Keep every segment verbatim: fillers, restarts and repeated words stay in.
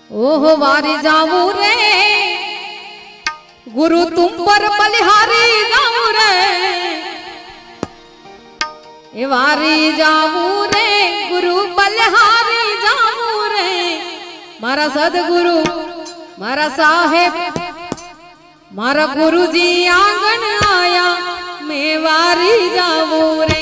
ओहो वारी जाऊं रे गुरु तुम पर बलिहारी जाऊं रे, ए वारी जाऊं रे गुरु बलिहारी जाऊं रे। मारा सदगुरु मारा साहेब मारा गुरुजी आंगन आया, मैं वारी जाऊं रे।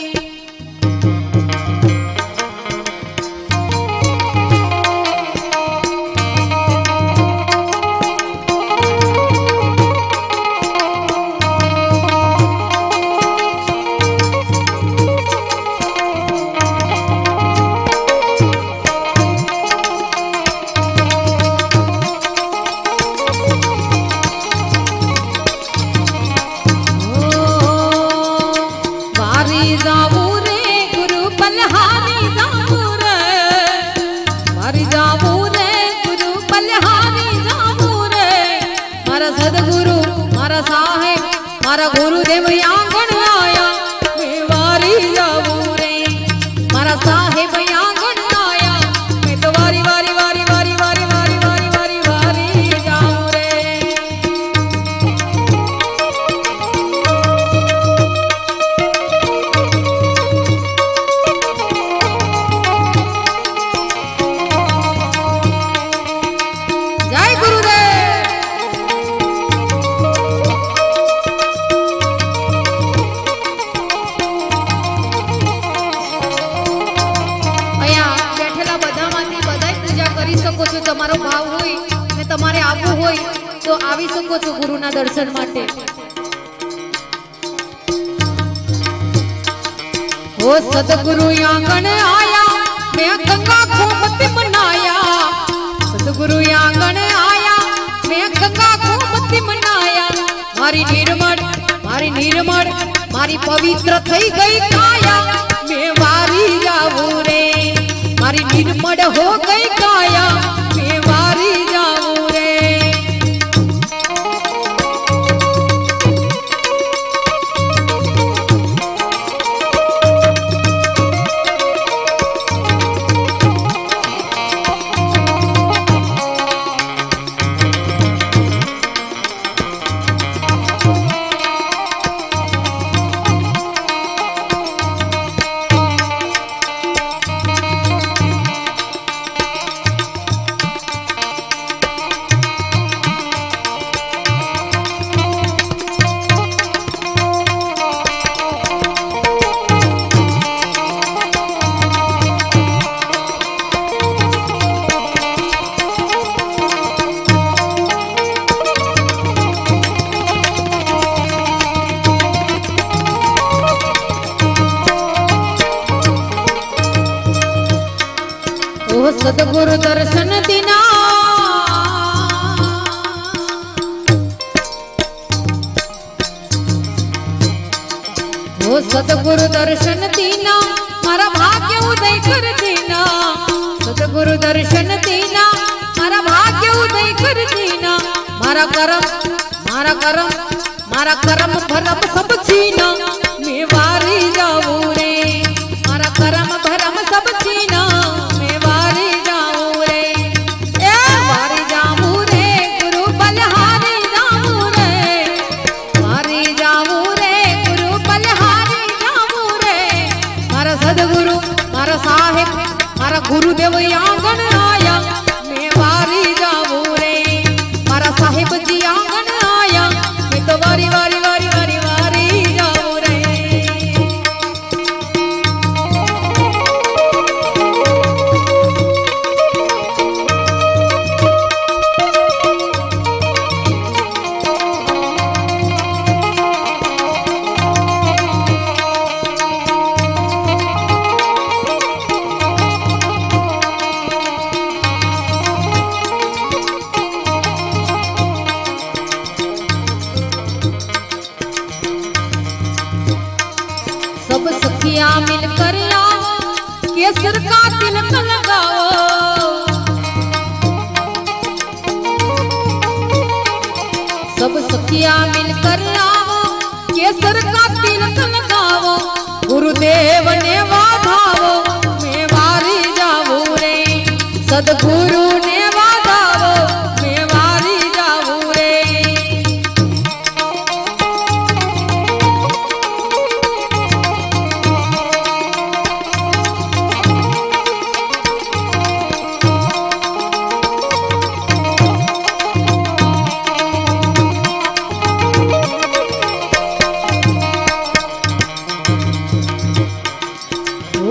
सदगुरु मारा साहेब मारा गुरुदेव आंगन आया, मैं वारी जाऊं रे। मारा साहेब आंगन आया, मैं तो वारी वारी वारी वारी वारी वारी वारी वारी वारी जाऊं रे। जय गुरुदेव। तमारो भाव होय ने तमारे आवू होय तो आवी सको छो गुरुना दर्शन माटे। ओ सतगुरु आंगन आया, मैं गंगा को मत मनाया। सतगुरु आंगन आया, मैं गंगा को मत मनाया। मारी निर्मल मारी निर्मल मारी पवित्र थई गई काया, मैं वारी जाऊं रे। मारी निर्मल हो गई काया, मैं वारी जाऊं रे। सदगुरु दर्शन दीना वो सदगुरु दर्शन दीना, मारा भाग्य उदय कर देना। सदगुरु दर्शन दीना, मारा भाग्य उदय कर देना। मारा करम मारा करम मारा करम भरम सब छीना, मैं वारी जाऊं रे। मारा करम भरम सब छीना, मैं वारी जाऊं रे। ए वारी जाऊं रे गुरु बलिहारी जाऊं रे। वारी जाऊं रे गुरु बलिहारी जाऊं रे। मारा सदगुरु मारा साहेब मारा गुरुदेव आंगन आया, मैं वारी जाऊं रे। मारा साहेब जी आंगन आया, मैं तो वारी वारी वारी वारी वारी जाऊं रे। सब सखियां मिलकर आओ, केसर का तिलक लगाओ। सब सखियां मिलकर आओ, केसर का तिलक लगाओ। गुरुदेव ने वाधाओ, मैं वारी जाऊं रे। सदगुरु ने वाधाओ,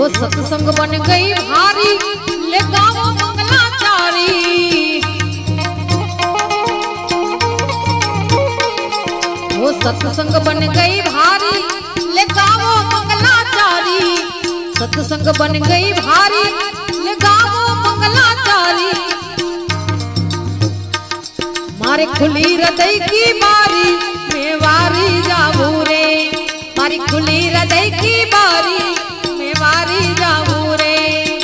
वो सत्संग बन गई भारी ले गावो मंगलाचारी। वो सत्संग बन गई भारी ले गावो मंगलाचारी। सत्संग बन गई भारी ले गावो मंगलाचारी। मारे खुली हृदय की बारी मैं वारी जाऊं रे। मारी खुली हृदय की बारी मैं वारी जाऊं रे।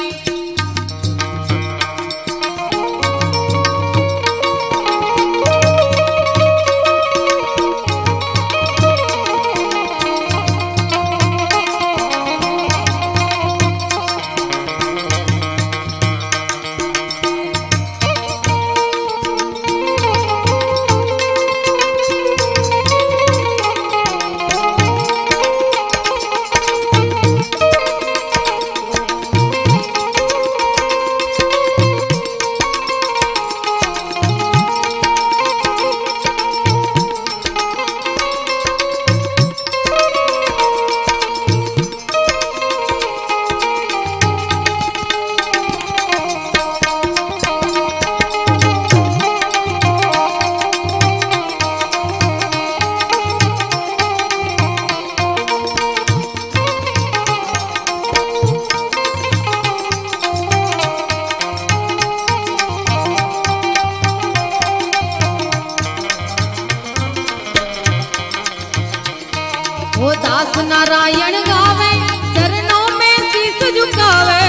वो दास नारायण गावे चरणों में शीश झुकावे।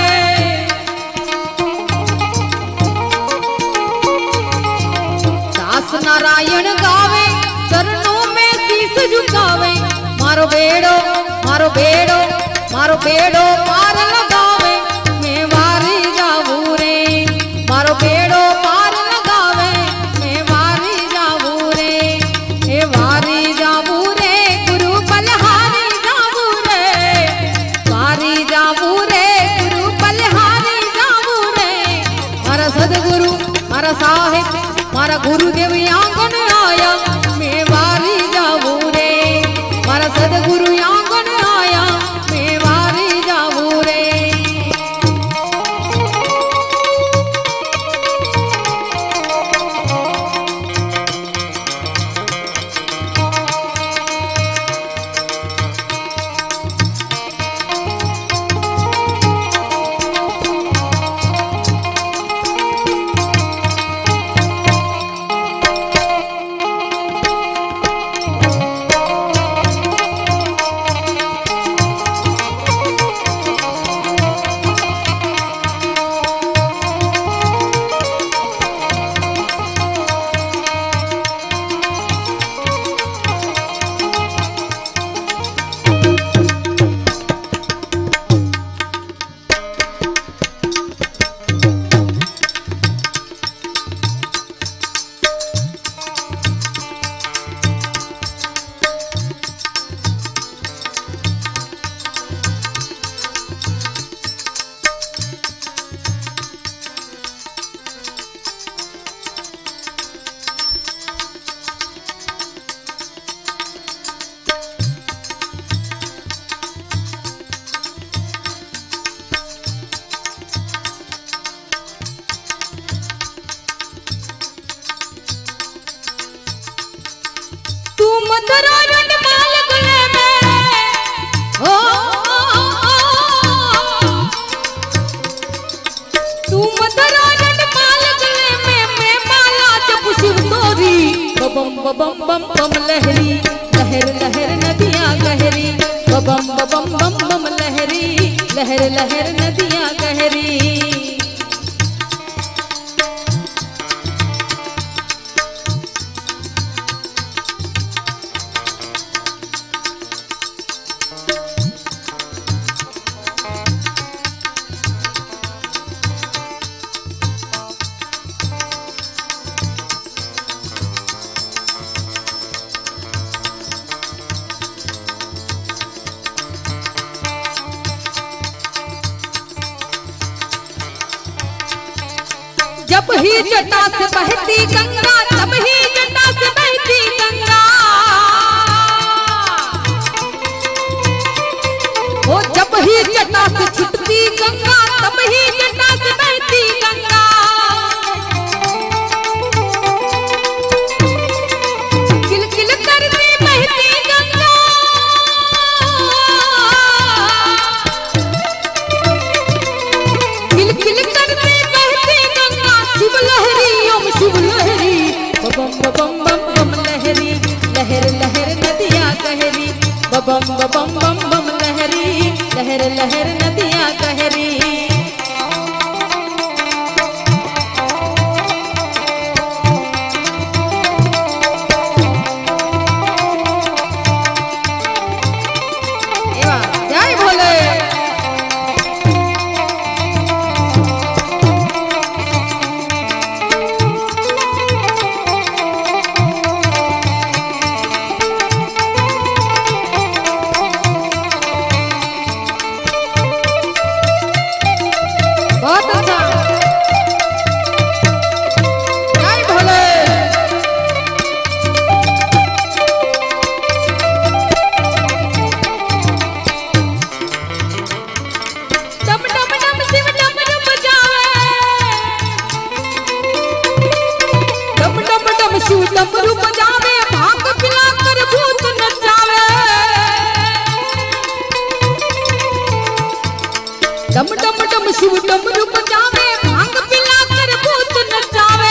दास नारायण गावे चरणों में शीश झुकावे। मारो बेड़ो मारो बेड़ो मारो बेड़ो पार लगावे मैं वारी जाऊं रे। मारो बेड़ो पार लगावे मैं वारी जाऊं रे। ए वारी जाऊं रे गुरु बलहारी जाऊं रे। वारी जाऊं रे गुरु बलहारी जाऊं रे। मारा सदगुरु मारा साहिब मारा गुरुदेव आंगन आया मैं वारी जाऊं रे। मारा सदगुरु आंगन आया मैं वारी जाऊं रे। मधुरारण्य माल गले में हो तू मधुरारण्य माल गले में मैं माला जप शिव तोरी। बम बम बम बम लहरी लहर लहर नदियां गहरी। बम बम बम बम लहरी लहर लहर नदियां गहरी। जब ही जटा से बहती गंगा तब ही जटा से बहती गंगा। हो जब ही ही जटा से छुटती गंगा, तब ही जटा से बहती गंगा। किल किल करती बहती गंगा, किल किल करती बहती गंगा। शिव लहरी ओम शिव लहरी, बम बम बम बम लहरी, लहर लहर नदिया गहरी, बम बम बम बम लहरी, लहर लहर नदिया गहरी। जय भोले। बहुत अच्छा, जय भोले। डम डम डम शिव डमरू बजावे, डम डम डम शिव डमरू बजावे, भांग पिलाकर भूत नचावे। डम डम डम शिव डमरू बजावे, भांग पिलाकर भूत नचावे।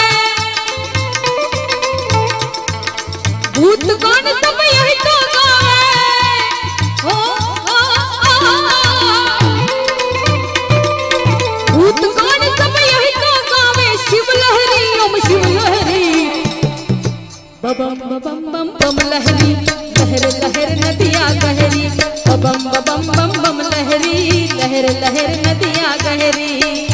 भूत गान सब यही तो गावे, हो हो, हो। भूत गान सब यही तो गावे, शिव लहरी ओम शिव लहरी, बम बम बम बम लहरी, लहर लहर नदिया गहरी, बम बम बम बम लहरी, लहर लहर नदिया गहरी।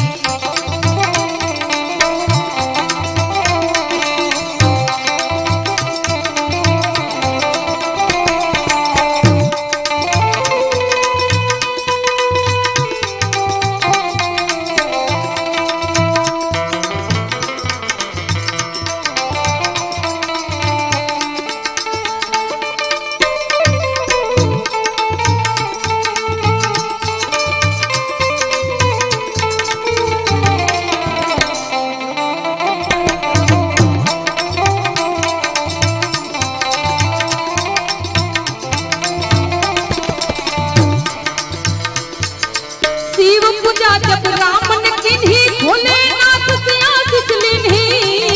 शिव पूजा जब राम ने किन्ही, भोलेनाथ से आशीष लिन्ही।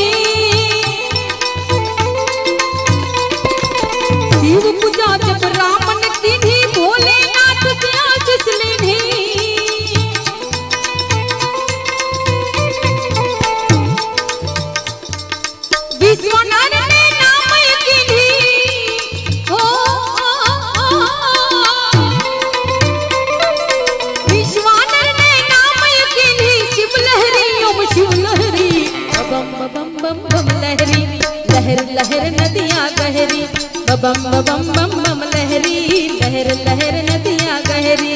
शिव पूजा जब राम ने किन्ही, भोलेनाथ से आशीष लिन्ही। विश्वनाथ ने नाम किन्ही, हो बम बम बम लहरी, लहर लहर नदिया गहरी, बम बम बम बम लहरी, लहर लहर नदिया गहरी।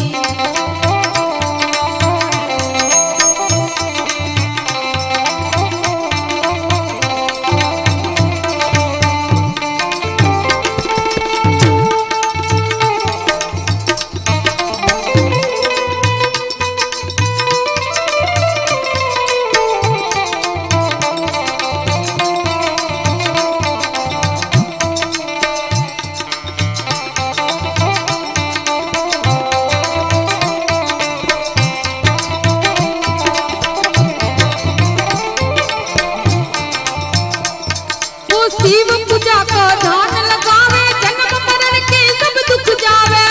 शिव पूजा का ध्यान लगावे, जन्म मरण के सब दुख जावे।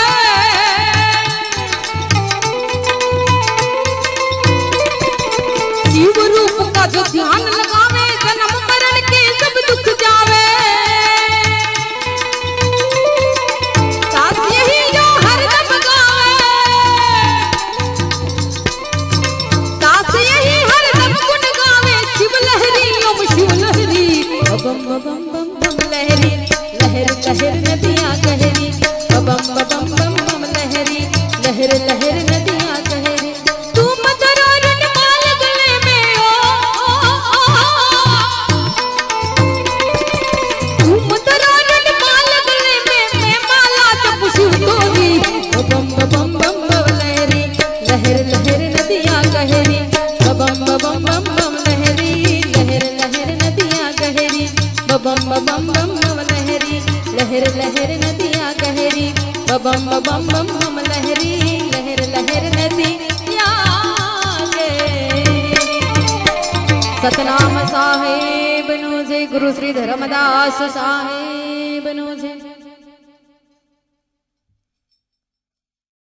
शिव रूप का जो ध्यान लगावे, जन्म मरण के सब दुख जावे। सास यही जो हरदम गावे, सास यही हरदम गुण गावे। शिव लहरी ओम शिव लहरी, बम बम बम बम लहरी, लहर लहर नदिया गहरी, बम बम बम बम लहरी, लहर लहर नदिया गहरी। तुम दरोरन माल गले में ओ, तुम दरोरन माल गले में, मैं माला जप शिव तोरी, बम बम बम बम लहर लहर नदियाँ गहरी बम बम बम बम लहरी लहर लहर नदियाँ गहरी बम बम बम बम लहरी लहर लहर नदियाँ गहरी बम बम बम बम लहरी लहर लहर नदियाँ गहरी। सतनाम साहेब नो जय गुरु श्री धर्मदास साहेब नो